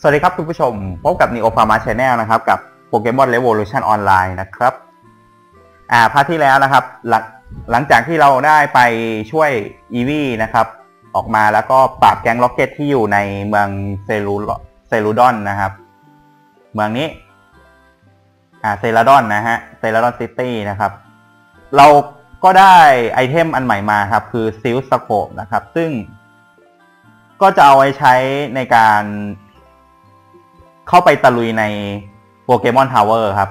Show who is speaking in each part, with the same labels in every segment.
Speaker 1: สวัสดีครับคุณผู้ชมพบกับ Neo Pharma Channel นะครับกับ Pokemon Revolution Online นะครับพาร์ทที่แล้วนะครับหลังจากที่เราได้ไปช่วยอีวีนะครับออกมาแล้วก็ปราบแก๊งล็อกเก็ตที่อยู่ในเมืองเซรูดอนนะครับเมืองนี้เซราดอนนะฮะเซราดอนซิตี้นะครับเราก็ได้ไอเทมอันใหม่มาครับคือซิลสโคปนะครับซึ่งก็จะเอาไว้ใช้ในการเข้าไปตะลุยในโปเกมอนทาวเวอร์ครับ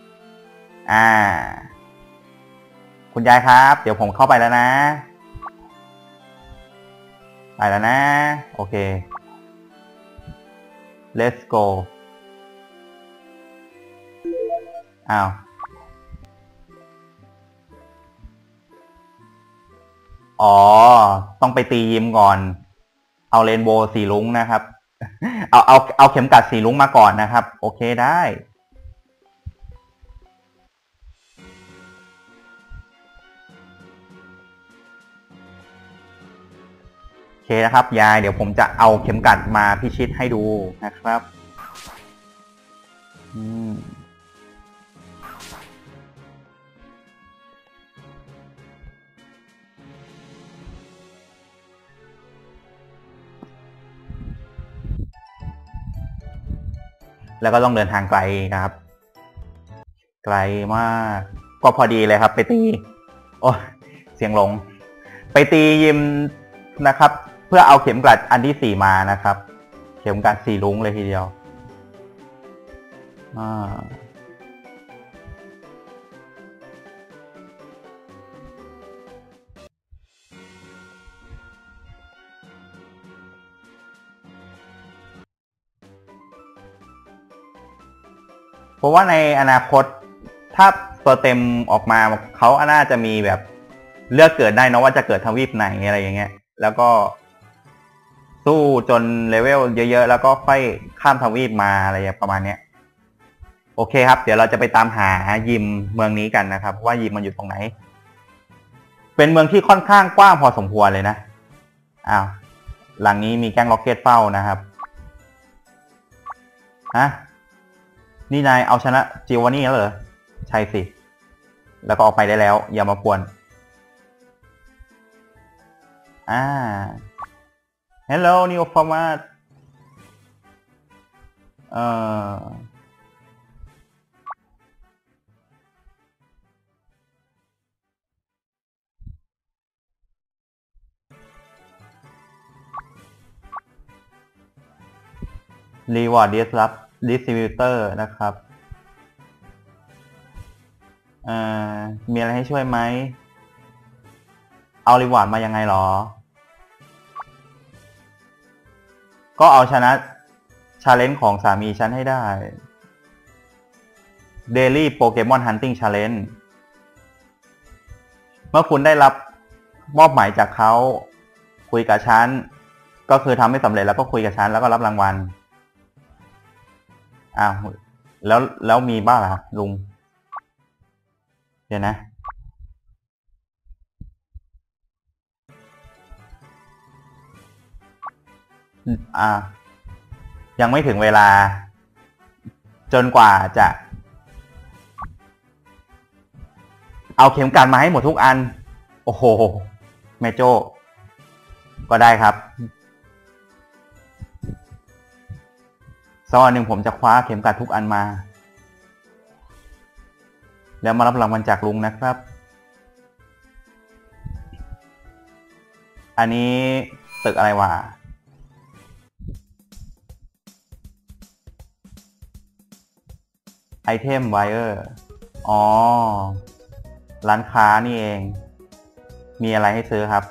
Speaker 1: คุณยายครับเดี๋ยวผมเข้าไปแล้วนะโอเค let's go ต้องไปตียิมก่อนเอาเรนโบว์สีลุ้งนะครับเอาเข็มกัดสีลุ้งมาก่อนนะครับโอเคได้โอเคนะครับยายเดี๋ยวผมจะเอาเข็มกัดมาพิชิตให้ดูนะครับแล้วก็ต้องเดินทางไกลนะครับไกลมากก็พอดีเลยครับไปตีเสียงลงไปตียิมนะครับเพื่อเอาเข็มกลัดอันที่4มานะครับเข็มกลัดสีลุ้งเลยทีเดียวเพราะว่าในอนาคตถ้าตัวเต็มออกมาเขาน่าจะมีแบบเลือกเกิดได้นะว่าจะเกิดทวีปไหนอะไรอย่างเงี้ยแล้วก็สู้จนเลเวลเยอะๆแล้วก็ค่อยข้ามทวีปมาอะไรประมาณนี้โอเคครับเดี๋ยวเราจะไปตามหายิมเมืองนี้กันนะครับว่ายิมมันอยู่ตรงไหนเป็นเมืองที่ค่อนข้างกว้างพอสมควรเลยนะหลังนี้มีแก๊งล็อกเก็ตเฝ้านะครับนี่นายเอาชนะจิววานี่แล้วเหรอใช่สิแล้วก็ออกไปได้แล้วอย่ามากวนHello Neo Pharma Reward Distributor นะครับมีอะไรให้ช่วยไหมเอารีวอร์ดมายังไงหรอก็เอาชนะชาเลนจ์ของสามีฉันให้ได้ Daily Pokemon Hunting Challenge เมื่อคุณได้รับมอบหมายจากเขาคุยกับฉันก็คือทำให้สำเร็จแล้วก็คุยกับฉันแล้วก็รับรางวัลแล้วมีบ้างเหรอลุงเดี๋ยวนะยังไม่ถึงเวลาจนกว่าจะเอาเข็มกลัดมาให้หมดทุกอันโอ้โหแม่โจ้ก็ได้ครับสักวันหนึ่งผมจะคว้าเข็มกลัดทุกอันมาแล้วมารับรางวัลจากลุงนะครับอันนี้ตึกอะไรวะไอเทมไวเออร์ร้านค้านี่เองมีอะไรให้ซื้อครับ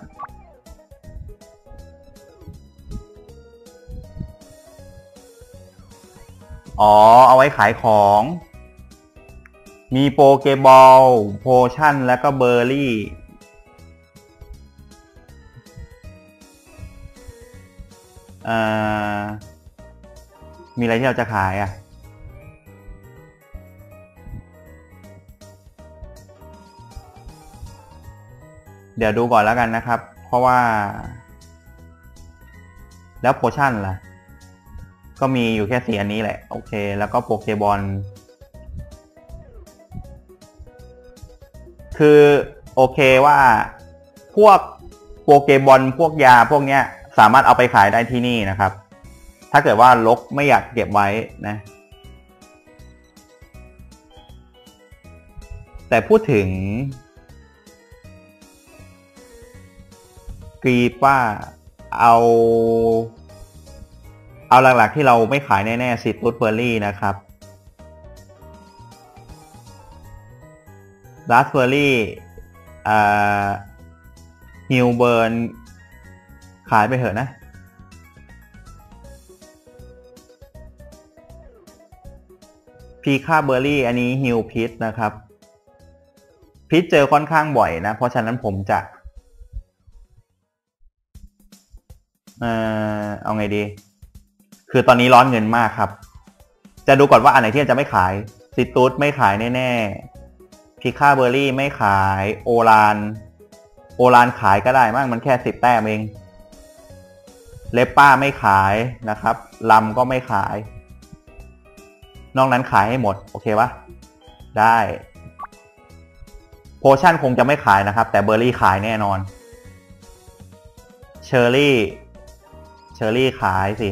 Speaker 1: เอาไว้ขายของมีโปเกบอลโพชั่นแล้วก็เบอร์รี่มีอะไรที่เราจะขายเดี๋ยวดูก่อนแล้วกันนะครับเพราะว่าแล้วโพชั่นล่ะก็มีอยู่แค่4อันนี้แหละโอเคแล้วก็โปเกบอลคือโอเคว่าพวกโปเกบอลพวกยาพวกเนี้ยสามารถเอาไปขายได้ที่นี่นะครับถ้าเกิดว่าลกไม่อยากเก็บไว้นะแต่พูดถึงกรีป้าเอาหลักๆที่เราไม่ขายแน่ๆซิตรุสเบอร์รี่นะครับราสเบอร์รี่ฮิลเบิร์นขายไปเถอะนะพีคาเบอร์รี่อันนี้ฮิลพิชนะครับพิชเจอค่อนข้างบ่อยนะเพราะฉะนั้นผมจะเอาไงดีคือตอนนี้ร้อนเงินมากครับจะดูก่อนว่าอันไหนที่จะไม่ขายซิตรุสไม่ขายแน่ๆพิคาเบอร์รี่ไม่ขายโอลานขายก็ได้มั้งมันแค่10แต้มเองเลปป้าไม่ขายนะครับลัมก็ไม่ขายนอกนั้นขายให้หมดโอเคปะได้โพชั่นคงจะไม่ขายนะครับแต่เบอร์รี่ขายแน่นอนเชอร์รี่ขายสิ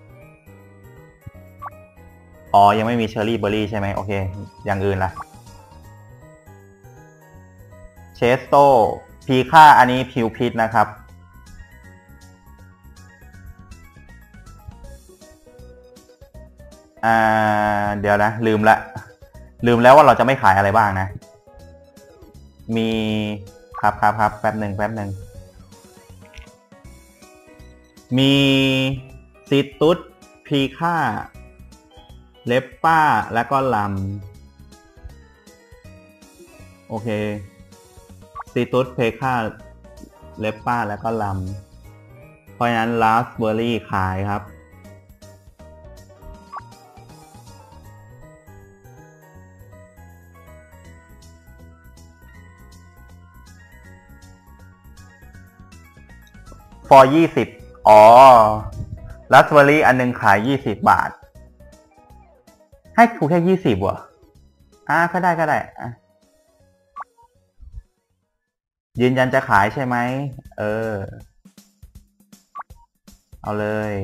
Speaker 1: อ๋อยังไม่มีเชอร์รี่เบอร์รี่ใช่ไหมโอเคอย่างอื่นล่ะเชสโตพีค่าอันนี้พิวพิษนะครับเดี๋ยวนะลืมแล้วว่าเราจะไม่ขายอะไรบ้างนะมีครับแป๊บหนึ่งมีซิตรุสพีค่าเลปป้าแล้วก็ลัมโอเคซิตรุสเพค่าเลปป้าแล้วก็ลัมเพราะฉะนั้นราสเบอร์รี่ขายครับฟอร์20อ๋อราสเบอร์รี่อันนึงขาย20 บาทให้ถูกแค่20เหรอก็ได้ยืนยันจะขายใช่ไหมเอาเลย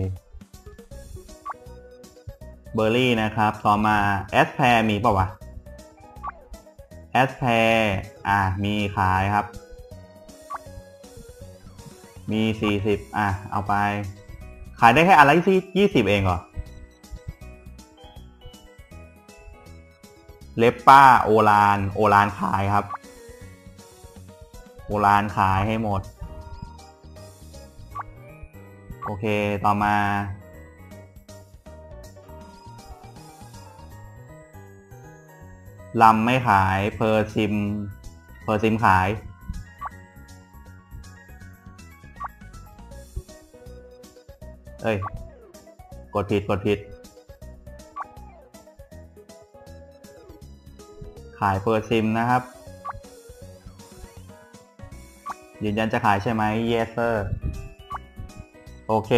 Speaker 1: เบอร์รี่นะครับต่อมาแอสแพร์มีป่าวะแอสแพร์มีขายครับมี40เอาไปขายได้แค่อันละ20เองเหรอเลปป้าโอลานขายครับโอลานขายให้หมดโอเคต่อมาลัมไม่ขายเพอร์ซิมขายกดผิดขายเพอร์ซิมนะครับยืนยันจะขายใช่ไหม Yes sir โอเค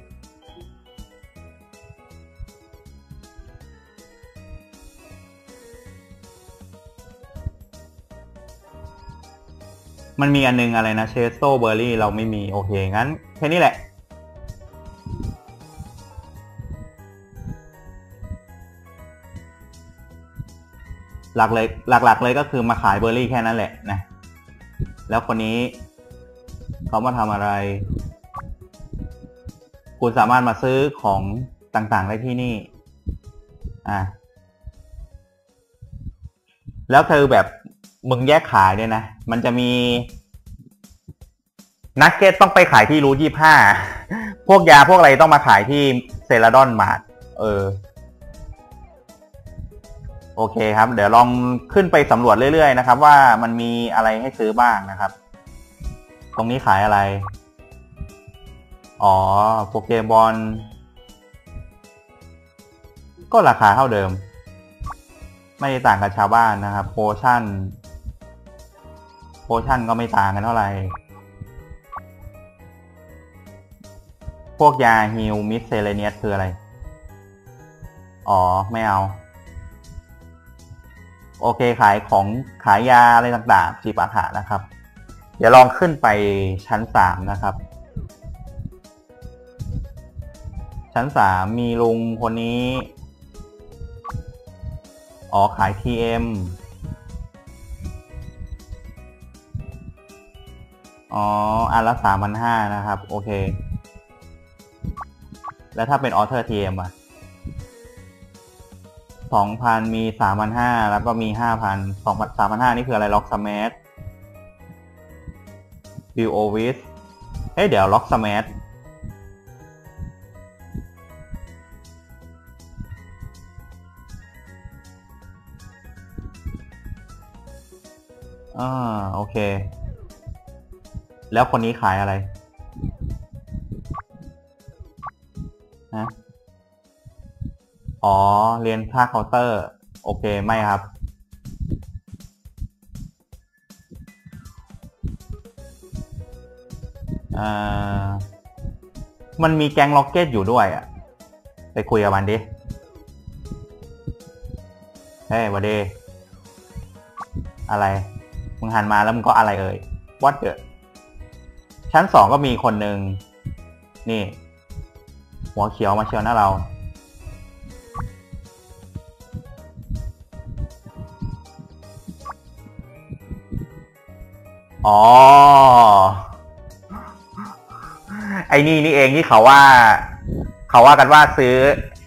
Speaker 1: มันมีอันนึงอะไรนะเชสโตเบอร์รี่เราไม่มีโอเคงั้นแค่นี้แหละหลักเลยก็คือมาขายเบอร์รี่แค่นั้นแหละนะแล้วคนนี้เขามาทำอะไรคุณสามารถมาซื้อของต่างๆได้ที่นี่แล้วเธอแบบมึงแยกขายด้วยนะมันจะมีนักเก็ตต้องไปขายที่รูท25พวกยาพวกอะไรต้องมาขายที่เซราดอนมาร์ทโอเคครับเดี๋ยวลองขึ้นไปสำรวจเรื่อยๆนะครับว่ามันมีอะไรให้ซื้อบ้างนะครับตรงนี้ขายอะไรโปเกบอลก็ราคาเท่าเดิมไม่ต่างกับชาวบ้านนะครับโพชั่นก็ไม่ต่างกันเท่าไหร่พวกยาฮิลมิสเซเลเนียสคืออะไรอ๋อไม่เอาโอเคขายของขายยาอะไรต่างๆ10 อาหารนะครับเดี๋ยวลองขึ้นไปชั้น3นะครับชั้น3มีลุงคนนี้อ๋อขาย TM อ๋ออันละ 3,500 นะครับโอเคแล้วถ้าเป็นออเทอร์ TM อ่ะ 2,000 มี 3,500 แล้วก็มี 5,000 3,500 นี่คืออะไรล็อกสแมชบิลโอวิสเดี๋ยวล็อกสแมชโอเคแล้วคนนี้ขายอะไรนะอ๋อเรียนภาคเคาน์เตอร์โอเคไม่ครับมันมีแก๊งล็อกเก็ตอยู่ด้วยอ่ะไปคุยกับมันดิเฮ้ยวันเดย์อะไรมึงหันมาแล้วมึงก็อะไรเอ่ย What the ชั้น2ก็มีคนหนึ่งนี่หัวเขียวมาเชียวนะเราอ๋อไอ้นี่เองที่เขาว่ากันว่าซื้อ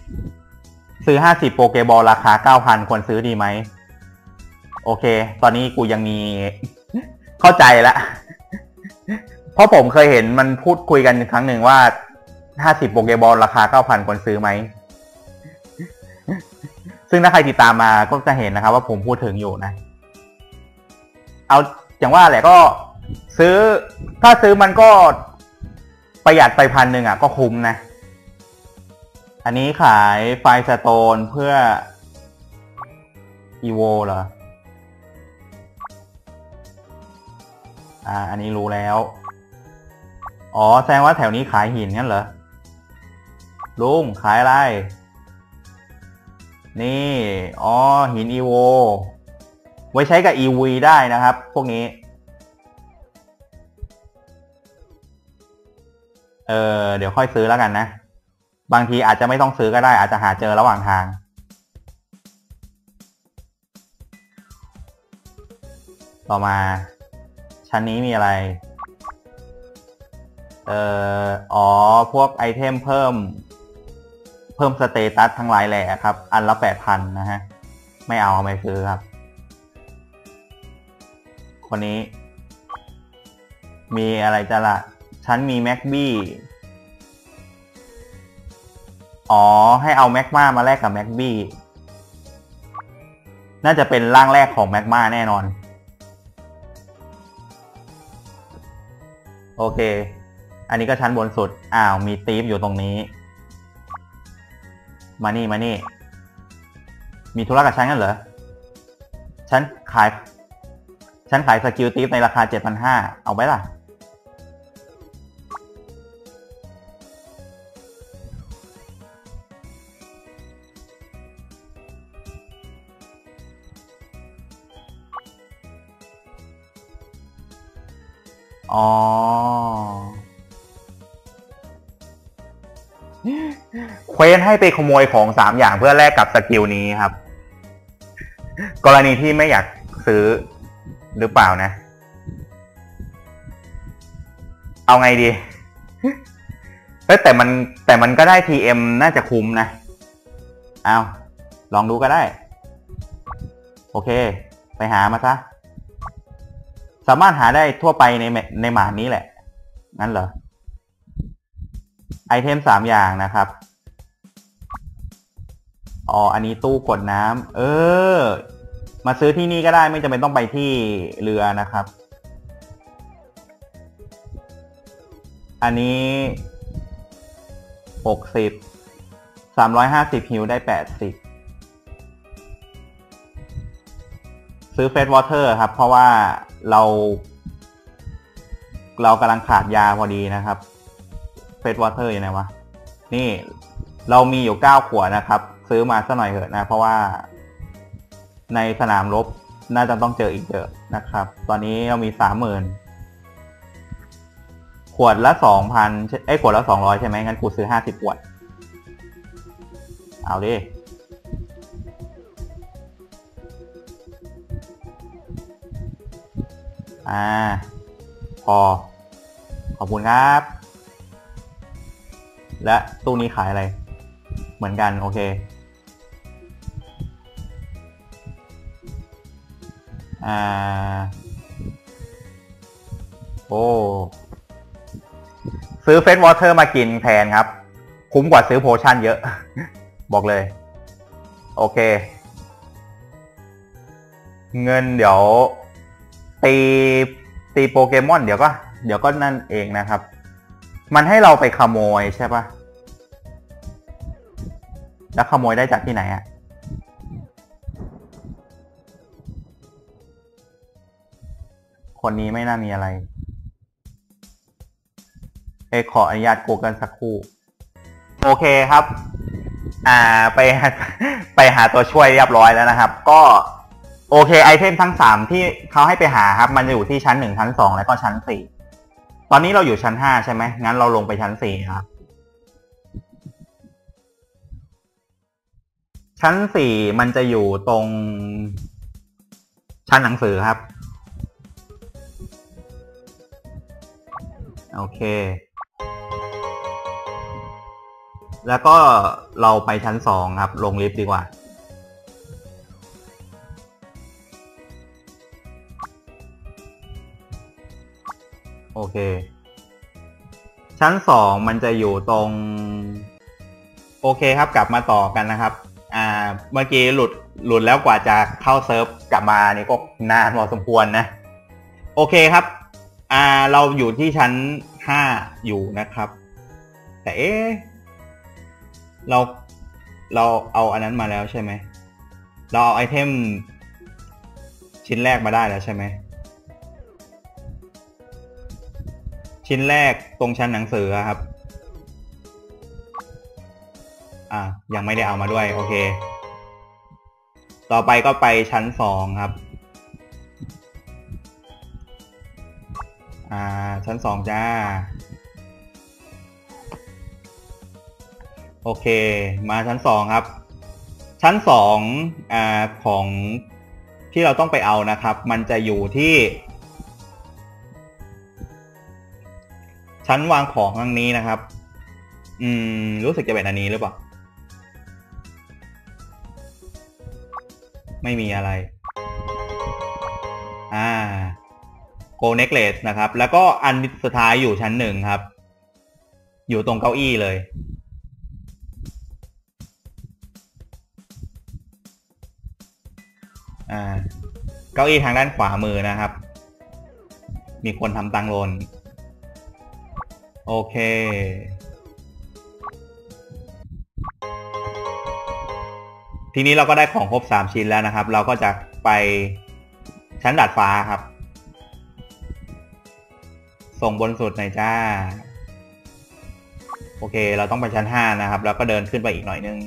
Speaker 1: 50โปเกบอลราคา 9,000 ควรซื้อดีไหมโอเคตอนนี้กูยังมีเข้าใจละเพราะผมเคยเห็นมันพูดคุยกันครั้งหนึ่งว่า50โปเกบอลราคา 9,000 ควรซื้อไหมซึ่งถ้าใครติดตามมาก็จะเห็นนะครับว่าผมพูดถึงอยู่นะเอาอย่างว่าแหละก็ซื้อถ้าซื้อมันก็ประหยัดไป1,000อ่ะก็คุ้มนะอันนี้ขายไฟสโตนเพื่ออีโวเหรออันนี้รู้แล้วอ๋อแสดงว่าแถวนี้ขายหินงั้นเหรอลุงขายอะไรนี่อ๋อหินอีโวไว้ใช้กับ EV ได้นะครับพวกนี้เดี๋ยวค่อยซื้อแล้วกันนะบางทีอาจจะไม่ต้องซื้อก็ได้อาจจะหาเจอระหว่างทางต่อมาชั้นนี้มีอะไรอ๋อพวกไอเทมเพิ่มสเตตัสทั้งหลายแหละครับอันละ 8,000 นะฮะไม่เอาไม่ซื้อครับคนนี้มีอะไรจะละฉันมีแม็กบี้อ๋อให้เอาแม็กมามาแลกกับแม็กบี้น่าจะเป็นร่างแรกของแม็กมาแน่นอนโอเคอันนี้ก็ชั้นบนสุดมีตีฟอยู่ตรงนี้มานี่มีธุระกับฉันกันเหรอฉันขายสกิลตีฟในราคา 7,500 เอาไว้ล่ะอ๋อเควสให้ไปขโมยของ3 อย่างเพื่อแลกกับสกิลนี้ครับกรณีที่ไม่อยากซื้อหรือเปล่านะเอาไงดีแต่มันก็ได้ TM น่าจะคุ้มนะลองดูก็ได้โอเคไปหามาซะสามารถหาได้ทั่วไปในหมานี้แหละงั้นเหรอไอเทม3 อย่างนะครับอ๋ออันนี้ตู้กดน้ำมาซื้อที่นี่ก็ได้ไม่จำเป็นต้องไปที่เรือนะครับอันนี้60 350ฮิลได้80ซื้อเฟสวอเตอร์ครับเพราะว่าเรากำลังขาดยาพอดีนะครับเฟสวอเตอร์ยังไงวะนี่เรามีอยู่9 ขวดนะครับซื้อมาสักหน่อยเถอะนะเพราะว่าในสนามรบน่าจะต้องเจออีกเยอะนะครับตอนนี้เรามี 30,000 ขวดละ 2,000ขวดละ200ใช่ไหมงั้นกูซื้อ50 ขวดเอาดิพอขอบคุณครับและตู้นี้ขายอะไรเหมือนกันโอเคโอ้ซื้อเฟสวอเตอร์มากินแทนครับคุ้มกว่าซื้อโพชั่นเยอะ บอกเลยโอเคเงินเดี๋ยวตีโปเกมอนเดี๋ยวก็นั่นเองนะครับมันให้เราไปขโมยใช่ปะแล้วขโมยได้จากที่ไหนอ่ะคนนี้ไม่น่ามีอะไรขออนุญาต Google สักครู่โอเคครับไปหาตัวช่วยเรียบร้อยแล้วนะครับก็โอเคไอเทมทั้ง3ที่เขาให้ไปหาครับมันจะอยู่ที่ชั้น1ชั้น2แล้วก็ชั้น4ตอนนี้เราอยู่ชั้น5ใช่ไหมงั้นเราลงไปชั้น4ครับชั้น4มันจะอยู่ตรงชั้นหนังสือครับโอเคแล้วก็เราไปชั้น2ครับลงลิฟต์ดีกว่าโอเคชั้น2มันจะอยู่ตรงโอเคครับกลับมาต่อกันนะครับเมื่อกี้หลุดแล้วกว่าจะเข้าเซิร์ฟกลับมานี่ก็นานพอสมควรนะโอเคครับเราอยู่ที่ชั้น5อยู่นะครับแต่เราเอาอันนั้นมาแล้วใช่ไหมเราเอาไอเทมชิ้นแรกมาได้แล้วใช่ไหมชิ้นแรกตรงชั้นหนังสือครับยังไม่ได้เอามาด้วยโอเคต่อไปก็ไปชั้น2ครับชั้น2จ้าโอเคมาชั้น2ครับชั้น2ของที่เราต้องไปเอานะครับมันจะอยู่ที่ชั้นวางของทางนี้นะครับรู้สึกจะเป็นอันนี้หรือเปล่าไม่มีอะไรโกเน็กเลสนะครับแล้วก็อันสุดท้ายอยู่ชั้น1ครับอยู่ตรงเก้าอี้เลยเก้าอี้ทางด้านขวามือนะครับมีคนทำตังค์หล่นโอเคทีนี้เราก็ได้ของครบ3ชิ้นแล้วนะครับเราก็จะไปชั้นดาดฟ้าครับส่งบนสุดหน่อยจ้าโอเคเราต้องไปชั้น5นะครับแล้วก็เดินขึ้นไปอีกหน่อยนึง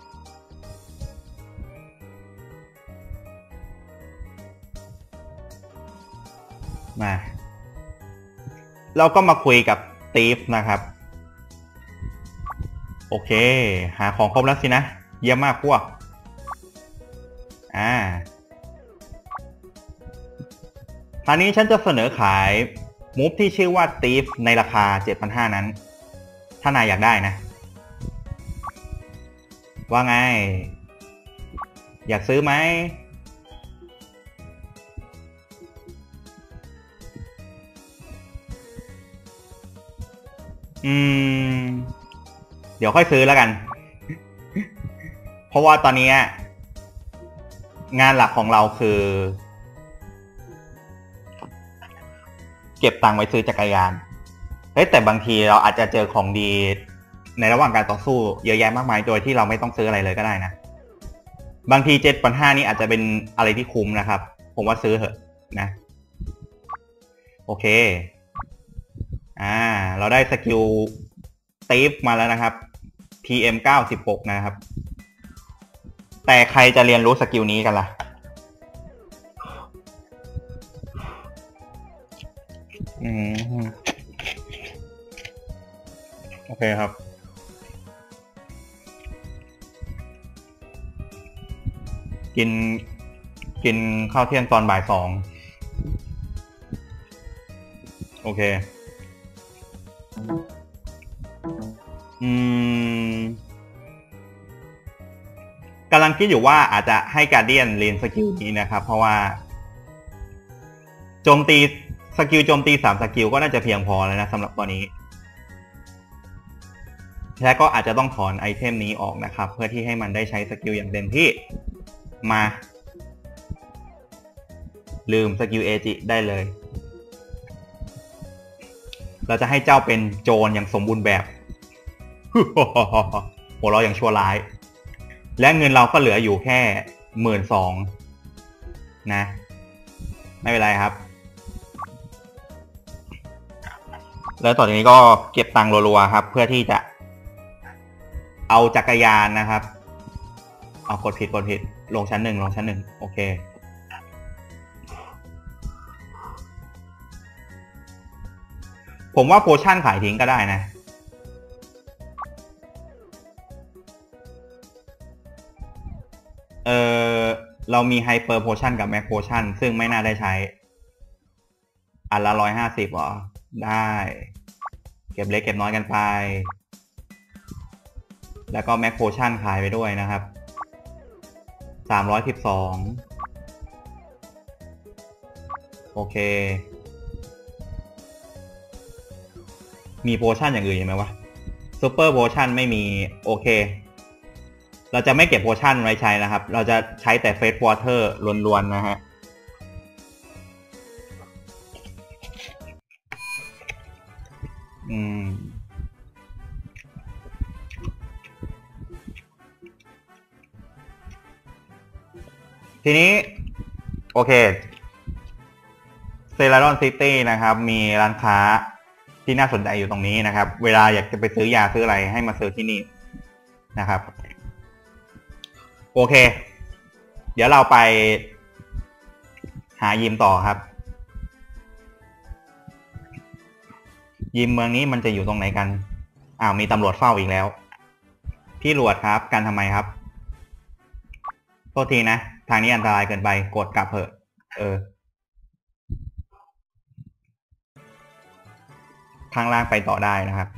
Speaker 1: มาเราก็มาคุยกับตีฟนะครับโอเคหาของครบแล้วสินะเยี่ยมมากพวกคราวนี้ฉันจะเสนอขายมูฟที่ชื่อว่าตีฟในราคา 7,500 นั้นถ้านายอยากได้นะว่าไงอยากซื้อไหมเดี๋ยวค่อยซื้อแล้วกัน เพราะว่าตอนนี้งานหลักของเราคือเก็บตังค์ไว้ซื้อจักรยานแต่บางทีเราอาจจะเจอของดีในระหว่างการต่อสู้เยอะแยะมากมายโดยที่เราไม่ต้องซื้ออะไรเลยก็ได้นะบางที 7,500 นี่อาจจะเป็นอะไรที่คุ้มนะครับผมว่าซื้อเถอะนะโอเคเราได้สกิลตีฟมาแล้วนะครับ PM96 นะครับแต่ใครจะเรียนรู้สกิลนี้กันล่ะโอเคครับกินข้าวเที่ยงตอนบ่าย 2โอเคกำลังคิดอยู่ว่าอาจจะให้การ์เดียนเรียนสกิลนี้นะครับเพราะว่าโจมตีสกิลโจมตี3สกิลก็น่าจะเพียงพอแล้วนะสำหรับตัวนี้และก็อาจจะต้องถอนไอเทมนี้ออกนะครับเพื่อที่ให้มันได้ใช้สกิลอย่างเต็มที่มาลืมสกิลเอจิได้เลยเราจะให้เจ้าเป็นโจรอย่างสมบูรณ์แบบหัวเราะอย่างชั่วร้ายและเงินเราก็เหลืออยู่แค่12,000นะไม่เป็นไรครับแล้วต่อจากนี้ก็เก็บตังค์รัวๆครับเพื่อที่จะเอาจักรยานนะครับเอากดผิดลงชั้น 1โอเคผมว่าโพชั่นขายทิ้งก็ได้นะเรามีไฮเปอร์โพชั่นกับแม็กโพชั่นซึ่งไม่น่าได้ใช้อันละ150หรอได้เก็บเล็กเก็บน้อยกันไปแล้วก็แม็กโพชั่นขายไปด้วยนะครับ312โอเคมีโพชั่นอย่างอื่นไหมวะซูเปอร์โพชั่นไม่มีโอเคเราจะไม่เก็บโพชั่นไว้ใช้นะครับเราจะใช้แต่เฟสวอเตอร์ล้วนๆนะฮะทีนี้โอเคเซราดอนซิตี้นะครับมีร้านค้าที่น่าสนใจอยู่ตรงนี้นะครับเวลาอยากจะไปซื้อยาซื้ออะไรให้มาซื้อที่นี่นะครับโอเคเดี๋ยวเราไปหายิมต่อครับยิมเมืองนี้มันจะอยู่ตรงไหนกันมีตำรวจเฝ้าอีกแล้วพี่หลวดครับกันทำไมครับโทษทีนะทางนี้อันตรายเกินไปกดกลับเถอะข้างล่างไปต่อได้นะครับ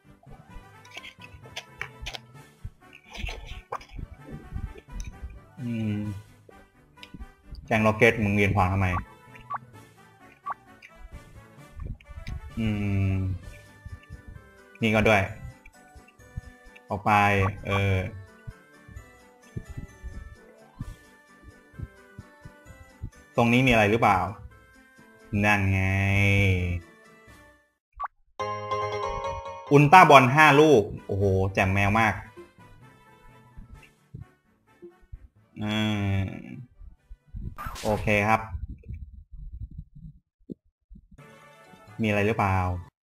Speaker 1: แจงล็อกเก็ตมึงเรียนขวางทำไมนี่ก็ด้วยออกไปตรงนี้มีอะไรหรือเปล่านั่นไงอุลตร้าบอล5 ลูกโอ้โหแจ่มแมวมากโอเคครับมีอะไรหรือเปล่า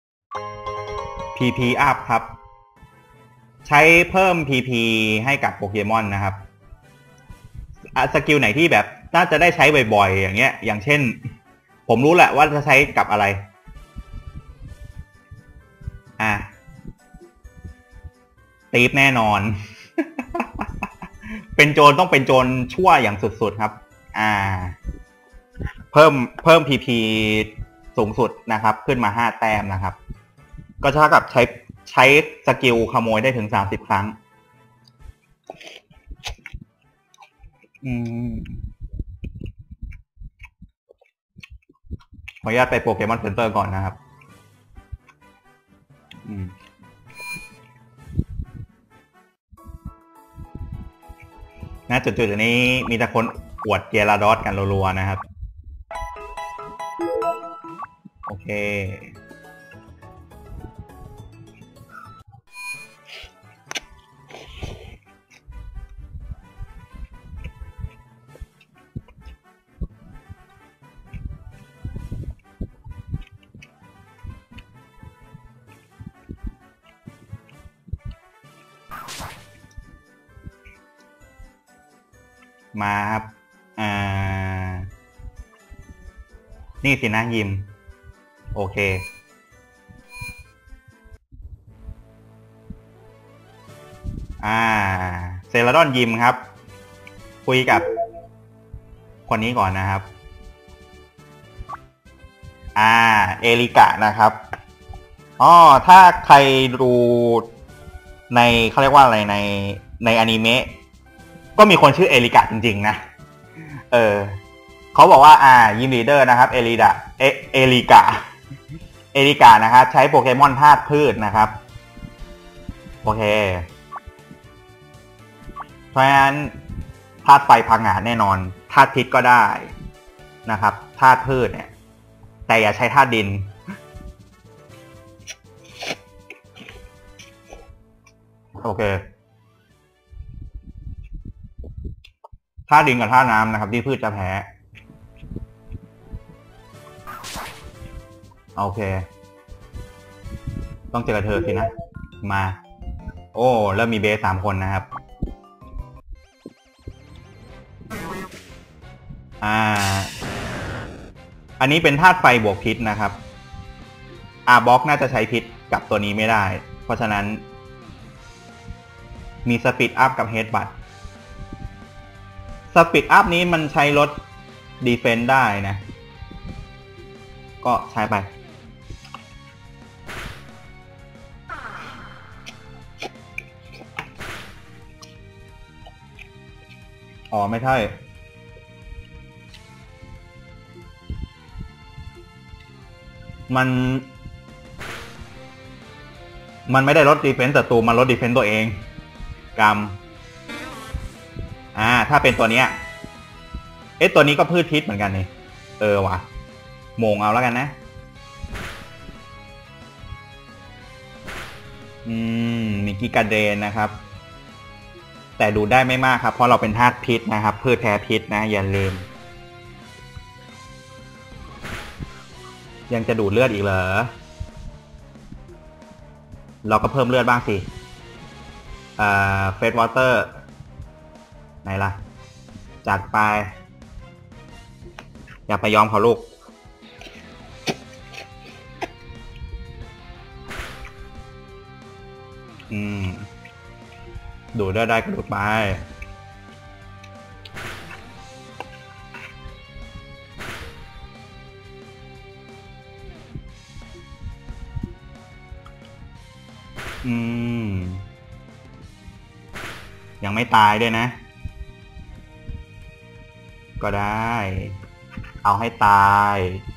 Speaker 1: PP up ครับใช้เพิ่ม PP ให้กับโปเกมอนนะครับสกิลไหนที่แบบน่าจะได้ใช้บ่อยๆอย่างเงี้ยอย่างเช่นผมรู้แหละว่าจะใช้กับอะไรตีฟแน่นอน เป็นโจรต้องเป็นโจรชั่วอย่างสุดๆครับเพิ่ม PP สูงสุดนะครับขึ้นมา5 แต้มนะครับก็เท่ากับใช้สกิลขโมยได้ถึง30 ครั้งขออนุญาตไปโปเกมอนเซ็นเตอร์ก่อนนะครับจุดๆนี้มีแต่คนอวดเกลาดอสกันรัวๆนะครับโอเคมาครับนี่สินะยิมโอเคเซราดอนยิมครับคุยกับคนนี้ก่อนนะครับเอริกะนะครับถ้าใครดูในเขาเรียกว่าอะไรในอนิเมะก็มีคนชื่อเอริกะจริงๆนะเขาบอกว่ายิมลีเดอร์นะครับเอริกะนะครับใช้โปเกมอนธาตุพืชนะครับโอเคเพราะฉะนั้นธาตุไฟพังงาดแน่นอนธาตุพิษก็ได้นะครับธาตุพืชเนี่ยแต่อย่าใช้ธาตุดินโอเคธาตุดินกับธาตุน้ำนะครับที่พืชจะแพ้โอเคต้องเจอกับเธอสินะมาโอ้เริ่มมีเบส3 คนนะครับอันนี้เป็นธาตุไฟบวกพิษนะครับบล็อกน่าจะใช้พิษกับตัวนี้ไม่ได้เพราะฉะนั้นมีสปีดอัพกับเฮดบัตสปีดอัพนี้มันใช้ลดดีเฟนส์ได้นะก็ใช้ไปไม่ใช่มันไม่ได้ลดดีเฟนส์ศัตรูมันลดดีเฟนส์ตัวเองกรรมถ้าเป็นตัวเนี้ยตัวนี้ก็พืชพิษเหมือนกันนี่ว่ะโมงเอาแล้วกันนะมีกิกาเดนนะครับแต่ดูได้ไม่มากครับเพราะเราเป็นธาตุพิษนะครับพืชแพ้พิษนะอย่าลืมยังจะดูดเลือดอีกเหรอเราก็เพิ่มเลือดบ้างสิเฟสวอเตอร์ไหนล่ะจัดไปอย่าไปยอมเขาลูกดูดได้ก็ดูดไปยังไม่ตายด้วยนะก็ได้เอาให้ตาย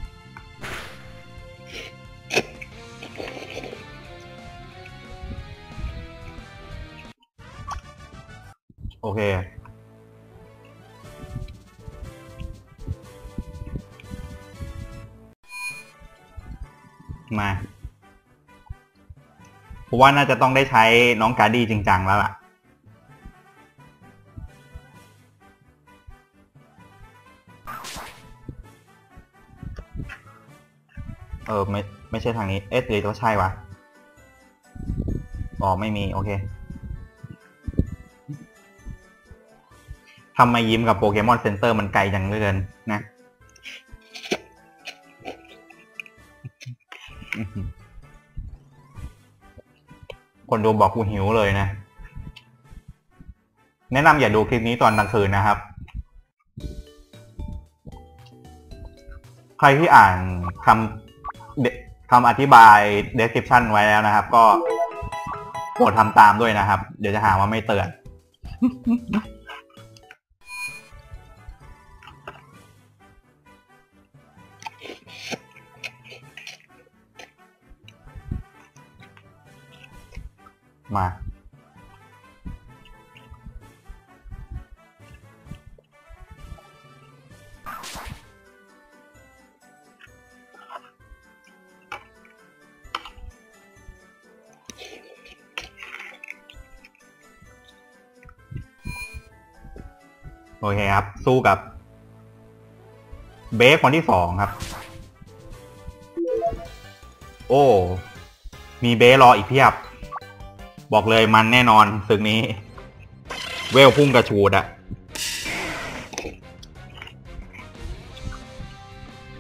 Speaker 1: โอเคมาผมว่าน่าจะต้องได้ใช้น้องการ์ดี้จริงจังแล้วล่ะไม่ใช่ทางนี้หรือต้องใช่วะไม่มีโอเคทำไมยิ้มกับโปเกมอนเซ็นเตอร์มันไกลจังเหลือเกินนะคนดูบอกกูหิวเลยนะแนะนำอย่าดูคลิปนี้ตอนกลางคืนนะครับใครที่อ่านคำอธิบาย description ไว้แล้วนะครับก็โปรดทำตามด้วยนะครับเดี๋ยวจะหาว่าไม่เตือนมาโอเคครับสู้กับเบสคนที่2ครับโอ้มีเบสรออีกเพียบบอกเลยมันแน่นอนศึกนี้เวลพุ่งกระชูดอะ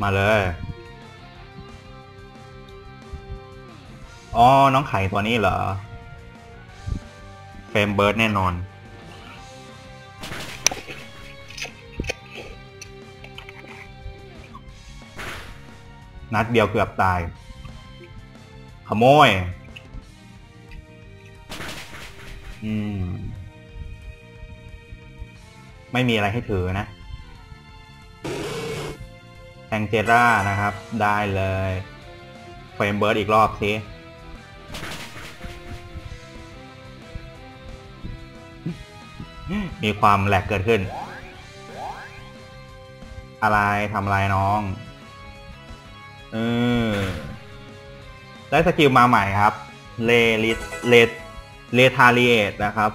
Speaker 1: มาเลยอ๋อน้องไข่ตัวนี้เหรอเฟรมเบิร์ดแน่นอนนัดเดียวเกือบตายขโมยไม่มีอะไรให้ถือนะแทงเจร่านะครับได้เลยเฟรมเบิร์ดอีกรอบสิมีความแหลกเกิดขึ้นอะไรทำอะไรน้องได้สกิลมาใหม่ครับเลทาริเอตนะครับ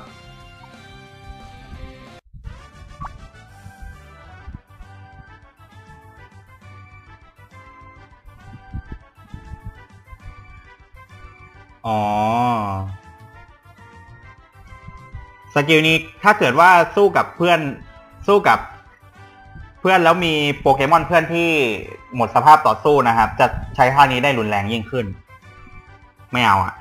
Speaker 1: อ๋อสกิลนี้ถ้าเกิดว่าสู้กับเพื่อนแล้วมีโปเกมอนเพื่อนที่หมดสภาพต่อสู้นะครับจะใช้ท่านี้ได้รุนแรงยิ่งขึ้นไม่เอาอะ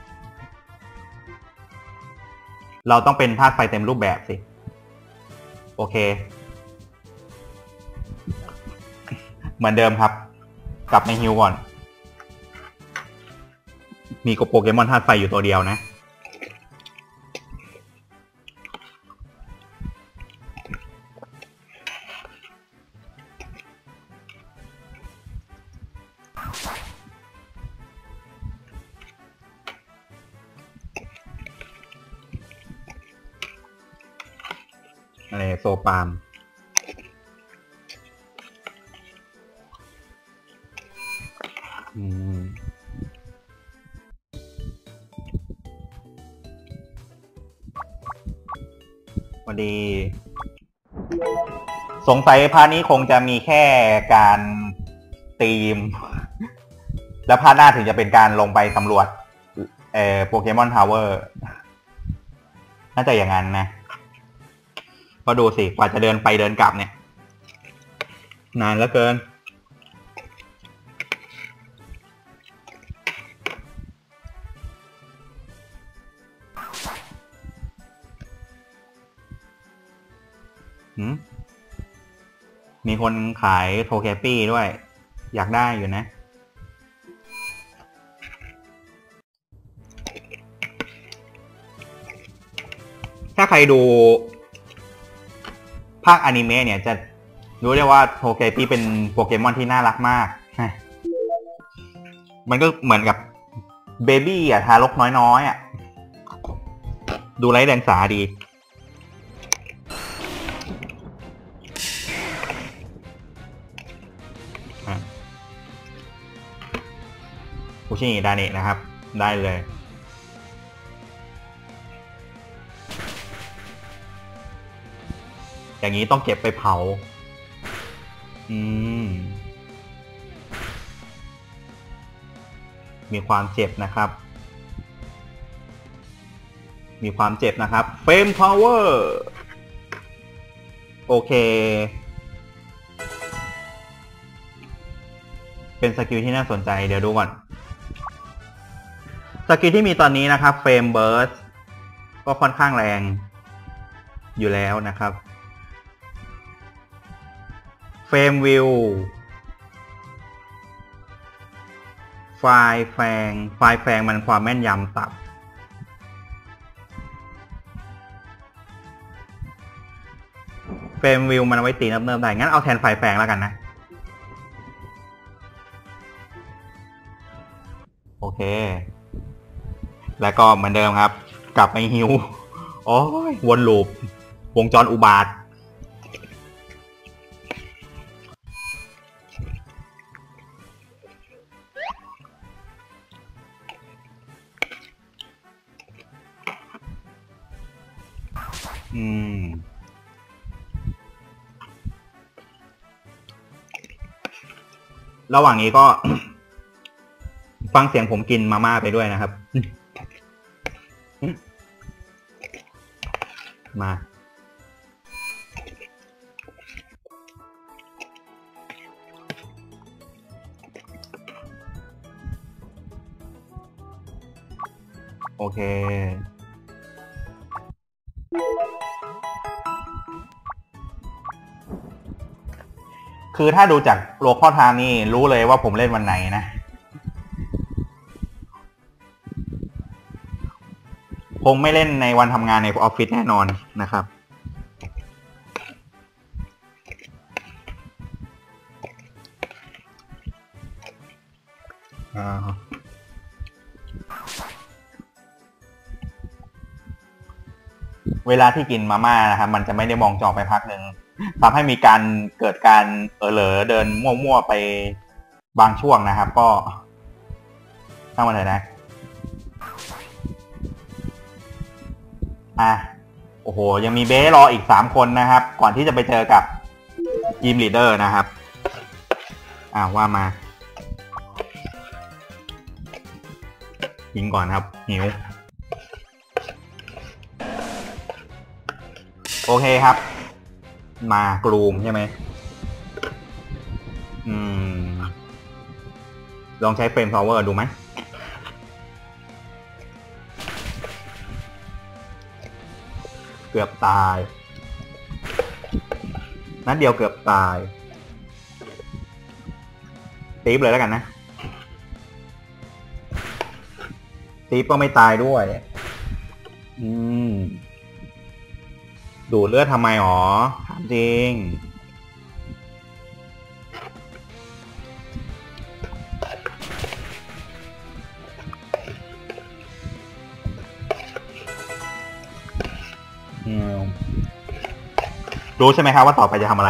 Speaker 1: เราต้องเป็นธาตุไฟเต็มรูปแบบสิโอเคเหมือนเดิมครับกลับมาฮิวก่อนมีโปเกมอนธาตุไฟอยู่ตัวเดียวนะอะไรโซปามพอดีสงสัยพาร์ทนี้คงจะมีแค่การตีมแล้วพาร์ทหน้าถึงจะเป็นการลงไปสำรวจโปเกมอนทาวเวอร์น่าจะอย่างนั้นนะก็ดูสิกว่าจะเดินไปเดินกลับเนี่ยนานเหลือเกินมีคนขายโทแคปี้ด้วยอยากได้อยู่นะถ้าใครดูภาคอนิเมะเนี่ยจะรู้ได้ว่าโทแคปี้เป็นโปเกมอนที่น่ารักมากมันก็เหมือนกับเบบี้อ่ะทารกน้อยๆอ่ะดูไร้เดียงสาดีอุชิงิดาเนะนะครับได้เลยอย่างนี้ต้องเก็บไปเผามีความเจ็บนะครับเฟมพาวเวอร์โอเคเป็นสกิลที่น่าสนใจเดี๋ยวดูก่อนสกิลที่มีตอนนี้นะครับเฟรมเบิร์สก็ค่อนข้างแรงอยู่แล้วนะครับเฟรมวิวไฟล์แฟงมันความแม่นยำต่ำเฟรมวิวมันเอาไว้ตีเนิบๆได้งั้นเอาแทนไฟล์แฟงแล้วกันนะโอเคแล้วก็เหมือนเดิมครับกลับไปฮิวโอ้ยวนลูปวงจรอุบาทระหว่างนี้ก็ ฟังเสียงผมกินมาม่าไปด้วยนะครับ มาเคคือถ้าดูจากโลคอลไทม์นี่รู้เลยว่าผมเล่นวันไหนนะคงไม่เล่นในวันทำงานในออฟฟิศแน่นอนนะครับเวลาที่กินมาม่านะครับมันจะไม่ได้มองจอไปพักหนึ่งทำให้มีการเกิดการเหลอเดินมั่วๆไปบางช่วงนะครับก็ช่างมันเลยนะโอ้โหยังมีเบ้รออีก3คนนะครับก่อนที่จะไปเจอกับทีมลีดเดอร์นะครับว่ามายิงก่อนครับหิวโอเคครับมากรูมใช่ไหมลองใช้เฟรมพาวเวอร์ดูไหมเกือบตายนัดเดียวเกือบตายตีบเลยแล้วกันนะตีบก็ไม่ตายด้วยดูดเลือดทำไมหรอถามจริงรู้ใช่ไหมครับว่าต่อไปจะทำอะไร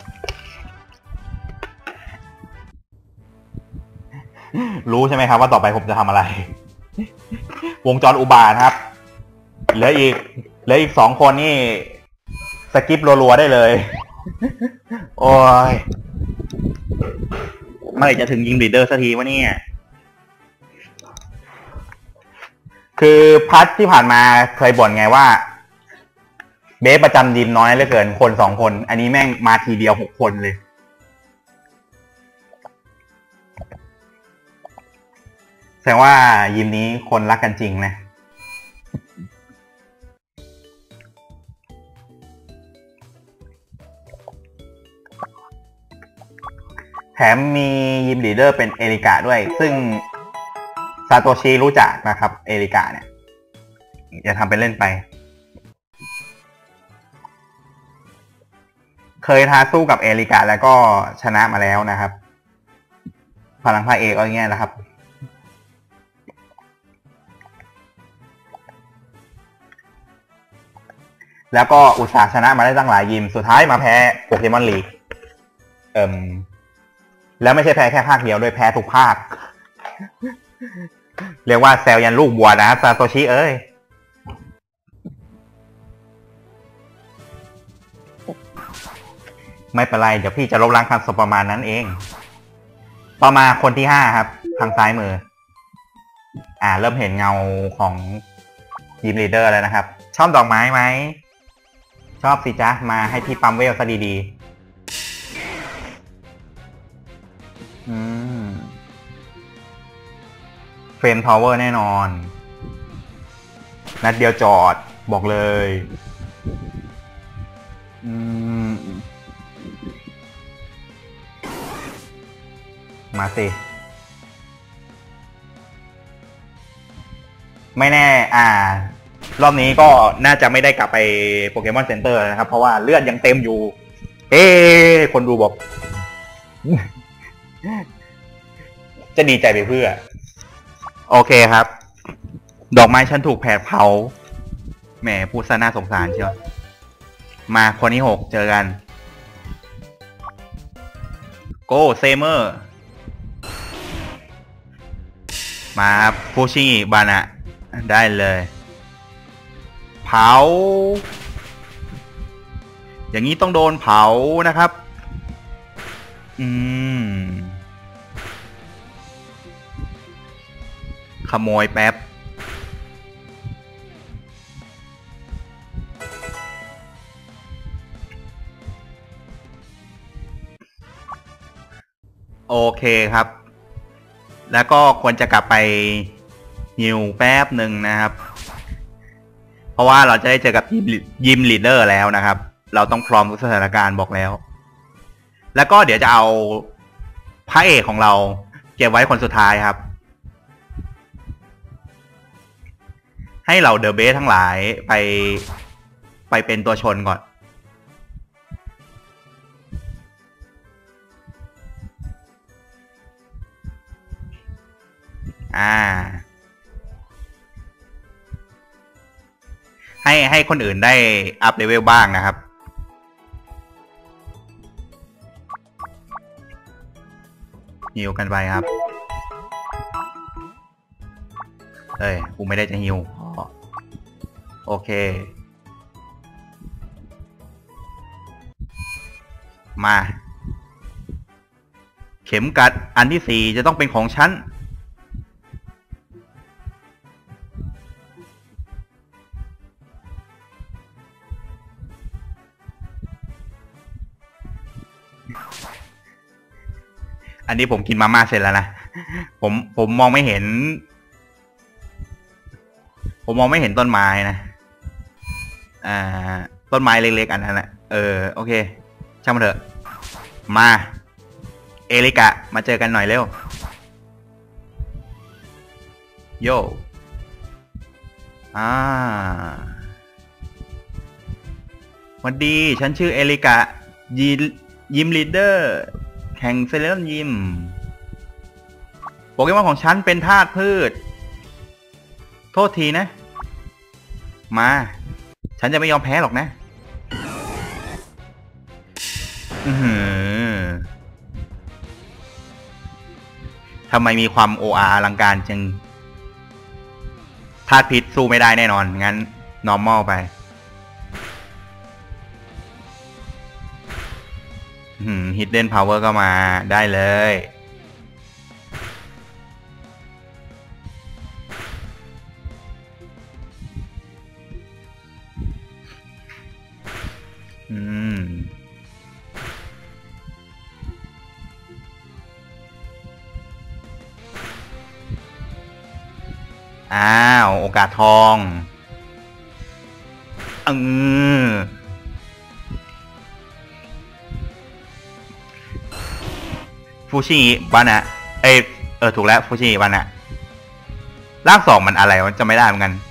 Speaker 1: รู้ใช่ไหมครับว่าต่อไปผมจะทำอะไรวงจรอุบาทครับเหลืออีก2 คนนี่สกิปรัวๆได้เลยโอ้ยเมื่อไหร่จะถึงยิงลีดเดอร์สักทีวะเนี่ยคือพัทที่ผ่านมาเคยบ่นไงว่าเบสประจำทีมน้อยเหลือเกินคน2 คนอันนี้แม่งมาทีเดียว6 คนเลยแสดงว่ายิมนี้คนรักกันจริงนะแถมมียิมลีดเดอร์เป็นเอริกาด้วยซึ่งซาโตชิรู้จักนะครับเอริกาเนี่ยอย่าทำเป็นเล่นไปเคยท้าสู้กับเอริกาแล้วก็ชนะมาแล้วนะครับพลังพระเอกก็อย่างเงี้ยแหละครับแล้วก็อุตส่าห์ชนะมาได้ตั้งหลายยิมสุดท้ายมาแพ้โปเกมอนลีกแล้วไม่ใช่แพ้แค่ภาคเดียวด้วยแพ้ทุกภาคเรียกว่าแซลยันลูกบัวนะซาโตชิเอ้ยไม่เป็นไรเดี๋ยวพี่จะลบล้างคำสบประมาณนั้นเองต่อมาคนที่5ครับทางซ้ายมือเริ่มเห็นเงาของทีมลีดเดอร์แล้วนะครับชอบดอกไม้ไหมชอบสิจ๊ะมาให้พี่ปั๊มเวลซะดีๆเฟรมพาวเวอร์แน่นอนนัดเดียวจอดบอกเลยมาสิไม่แน่รอบนี้ก็น่าจะไม่ได้กลับไปโปเกมอนเซ็นเตอร์นะครับเพราะว่าเลือดยังเต็มอยู่คนดูบอกจะดีใจไปเพื่อโอเคครับดอกไม้ฉันถูกแผดเผาแหมพูดซะน่าสงสารเชียวมาคนที่6เจอกันโกเซเมอร์มาฟูชิบานะได้เลยเผาอย่างนี้ต้องโดนเผานะครับขโมยแป๊บโอเคครับแล้วก็ควรจะกลับไปฮิวแป๊บหนึ่งนะครับราะว่าเราจะได้เจอกับยิมลีดเดอร์แล้วนะครับเราต้องพร้อมทุกสถานการณ์บอกแล้วแล้วก็เดี๋ยวจะเอาพระเอกของเราเก็บไว้คนสุดท้ายครับให้เราเดอะเบสทั้งหลายไปเป็นตัวชนก่อนให้คนอื่นได้อัพเลเวลบ้างนะครับฮิวกันไปครับกูไม่ได้จะฮิวโอเคมาเข็มกัดอันที่4จะต้องเป็นของฉันอันนี้ผมกินมาม่าเสร็จแล้วนะผมมองไม่เห็นต้นไม้นะต้นไม้เล็กๆอันนั้นนะโอเคช่างมันเถอะมาเอริกะมาเจอกันหน่อยเร็วโย่วันดีฉันชื่อเอริกะยิมลีดเดอร์แห่งเซเลนยิมโปเกมอนของฉันเป็นธาตุพืชโทษทีนะมาฉันจะไม่ยอมแพ้หรอกนะทำไมมีความโออาอลังการจังธาตุพิษสู้ไม่ได้แน่นอนงั้น normal ไปhidden power ก็มาได้เลยโอกาสทองฟูชิวานะถูกแล้วฟูชิวานะร่าง2มันอะไรมันจะไม่ได้เหมือนกัน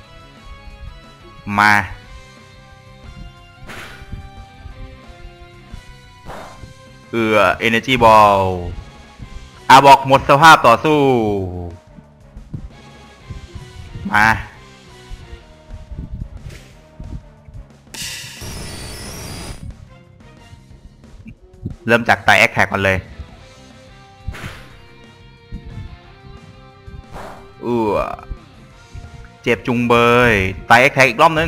Speaker 1: มาenergy ball บอกหมดสภาพต่อสู้มาเริ่มจากไตแอคแท็กก่อนเลยเจ็บจุงเบยไตแอคแท็กอีกรอบนึง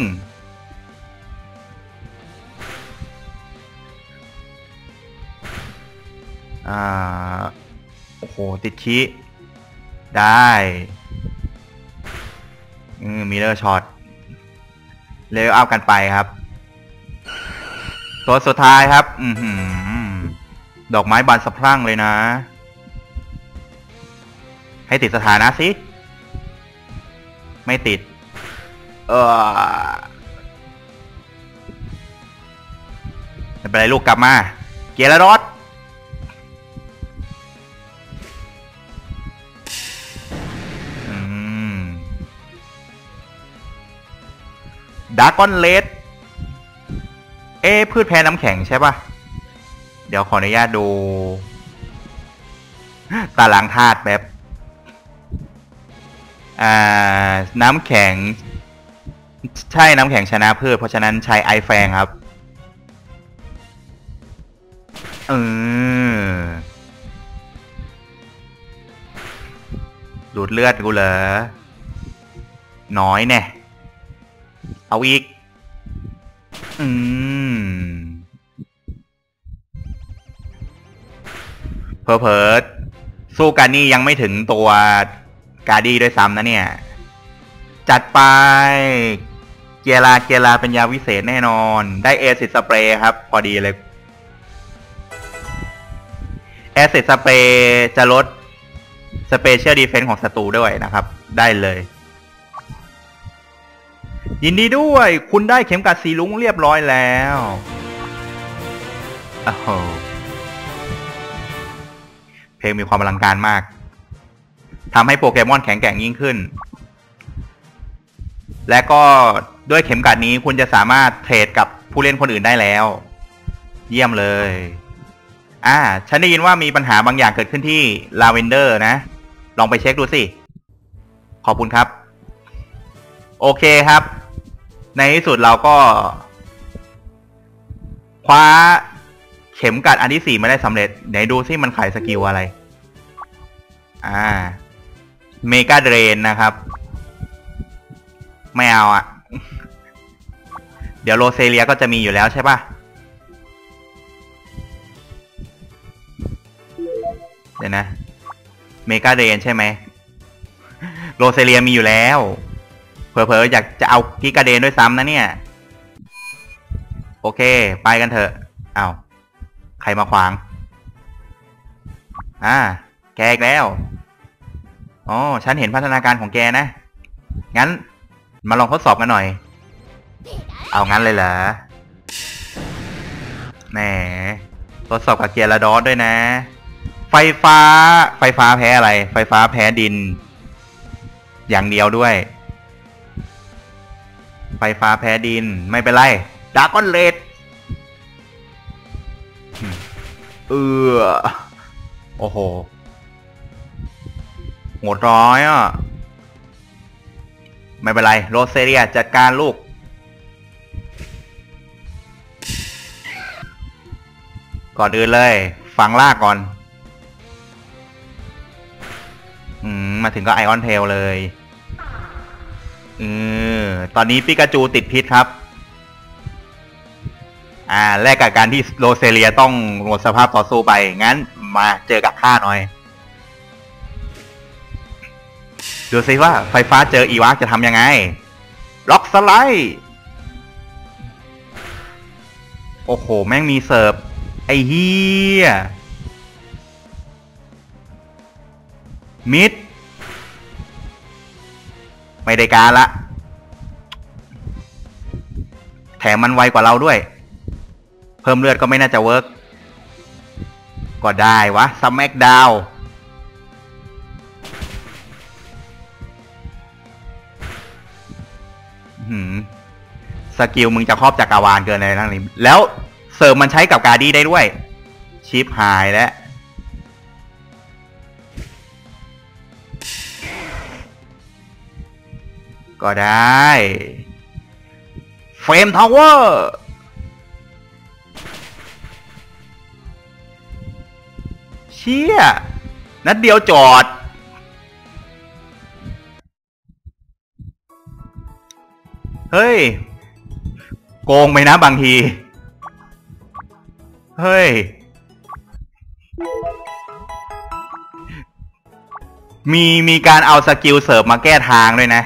Speaker 1: โอ้โหติดขี้ได้มิเลอร์ช็อตเลเวลอัพกันไปครับตัวสุดท้ายครับดอกไม้บานสะพรั่งเลยนะให้ติดสถานะสิไม่ติดไม่เป็นไรลูกกลับมาเกียร์รถดราก้อนเลดพืชแพ้น้ำแข็งใช่ป่ะเดี๋ยวขออนุญาตดูตารางธาตุแบบน้ำแข็งใช่น้ำแข็งชนะพืชเพราะฉะนั้นใช้ไอแฟงครับดูดเลือดกูเหรอน้อยแน่เอาอีกเผลอๆสู้กันนี่ยังไม่ถึงตัวกาดี้ด้วยซ้ำนะเนี่ยจัดไปเกียราเป็นยาวิเศษแน่นอนได้แอซิดสเปรย์ครับพอดีเลยแอซิดสเปรย์จะลดสเปเชียลดีเฟนส์ของศัตรูด้วยนะครับได้เลยยินดีด้วยคุณได้เข็มกัดสีลุ้งเรียบร้อยแล้วโอ้โหเพลงมีความอลังการมากทำให้โปเกมอนแข็งแกร่งยิ่งขึ้นและก็ด้วยเข็มกัดนี้คุณจะสามารถเทรดกับผู้เล่นคนอื่นได้แล้วเยี่ยมเลยฉันได้ยินว่ามีปัญหาบางอย่างเกิดขึ้นที่ลาเวนเดอร์นะลองไปเช็คดูสิขอบคุณครับโอเคครับในที่สุดเราก็คว้าเข็มกัดอันที่4มาได้สำเร็จไหนดูสิมันขายสกิลอะไรเมกาเดรนนะครับไม่เอาเดี๋ยวโรเซเลียก็จะมีอยู่แล้วใช่ปะเดี๋ยวนะเมกาเดรนใช่ไหมโรเซเลียมีอยู่แล้วเผลอๆอยากจะเอากิกาเดนด้วยซ้ำนะเนี่ยโอเคไปกันเถอะใครมาขวางแกอีกแล้วฉันเห็นพัฒนาการของแกนะงั้นมาลองทดสอบกันหน่อยเอางั้นเลยเหรอแหมทดสอบกับเกียร์ดอสด้วยนะไฟฟ้าแพ้อะไรไฟฟ้าแพ้ดินอย่างเดียวด้วยไฟฟ้าแพ้ดินไม่เป็นไรดราก้อนเลดโอ้โหโหดร้อยไม่เป็นไรโรเซเลียจัดการลูกก่อนอื่นเลยฝังลากก่อนมาถึงก็ไอออนเทลเลยตอนนี้ปิกาจูติดพิษครับแลกกับการที่โรเซเลียต้องหมดสภาพต่อสู้ไปงั้นมาเจอกับข้าหน่อยดูซิว่าไฟฟ้าเจออีวากจะทำยังไงล็อกสไลด์โอ้โหแม่งมีเสิร์ฟไอ้เฮียมิดไม่ได้การละแถมมันไวกว่าเราด้วยเพิ่มเลือดก็ไม่น่าจะเวิร์กก็ได้วะสแมกดาวสกิลมึงจะครอบจักรวาลเกินเลยทั้งนี้แล้วเสริมมันใช้กับการดี้ได้ด้วยชิปหายแล้วก็ได้เฟรมทาวเวอร์เชี่ยนัดเดียวจอดเฮ้ยโกงไปนะบางทีเฮ้ยมีการเอาสกิลเสริมมาแก้ทางด้วยนะ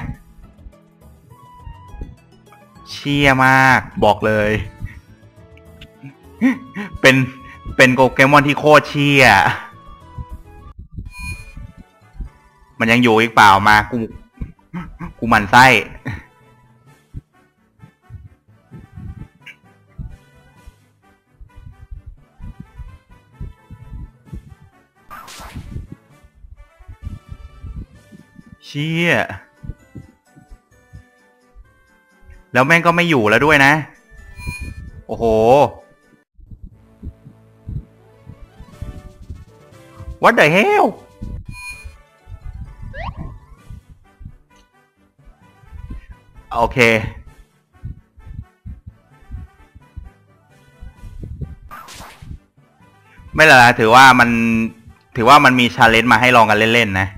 Speaker 1: เชี่ยมากบอกเลยเป็นโปเกมอนที่โคตรเชี่ยมันยังอยู่อีกเปล่ามากูหมั่นไส้เชี่ยแล้วแม่งก็ไม่อยู่แล้วด้วยนะโอ้โห What the hell โอเคไม่ละถือว่ามันมีชาเลนจ์มาให้ลองกันเล่นๆนะ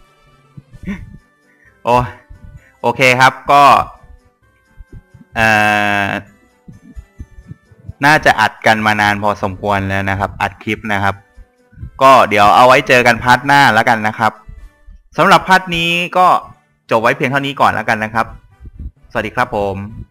Speaker 1: โอเคครับก็น่าจะอัดกันมานานพอสมควรแล้วนะครับอัดคลิปนะครับก็เดี๋ยวเอาไว้เจอกันพาร์ทหน้าแล้วกันนะครับสำหรับพาร์ทนี้ก็จบไว้เพียงเท่านี้ก่อนแล้วกันนะครับสวัสดีครับผม